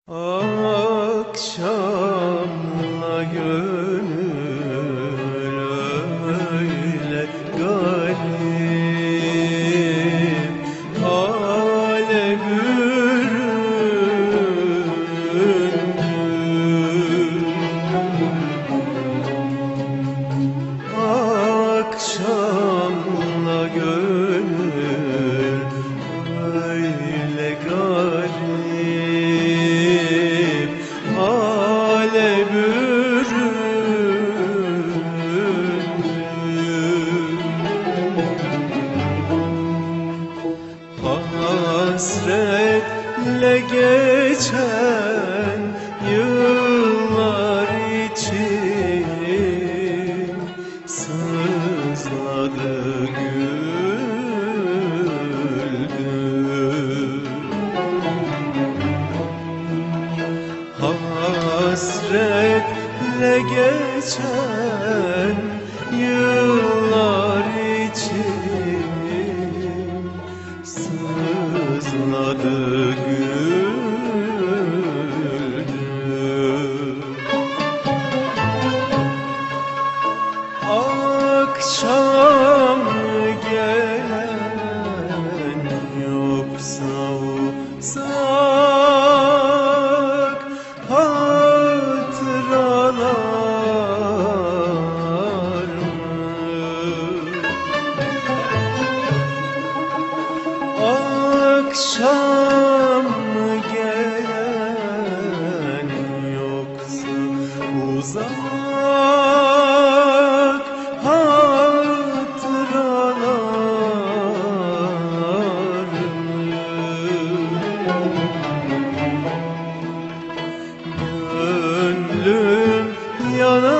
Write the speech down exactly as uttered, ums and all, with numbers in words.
Akşamla gönül öyle garip hale büründü. Akşamla gönül öyle garip hale büründü. Hasretle geçen yıllar için sızladı güldü. Hasretle geçen yıllar için sızladı güldü. Akşam gelen yoksa uzak hatıralar mı? Akşam gelen yoksa uzak hatıralar mı? Gönlüm yanar